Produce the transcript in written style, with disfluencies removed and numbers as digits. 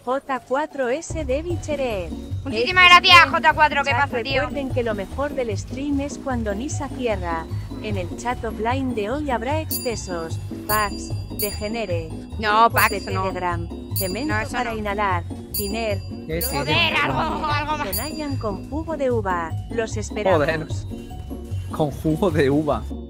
J4S de Bicheret. Muchísimas gracias, J4. ¿Qué pasa, tío? Recuerden que lo mejor del stream es cuando Nisa cierra. En el chat offline de hoy habrá excesos, packs, degenere, No, grupos packs de no. Telegram, cemento No, eso para no. inhalar, tiner, Joder, algo más. Sonayan con jugo de uva. Los esperamos. Joder. Con jugo de uva.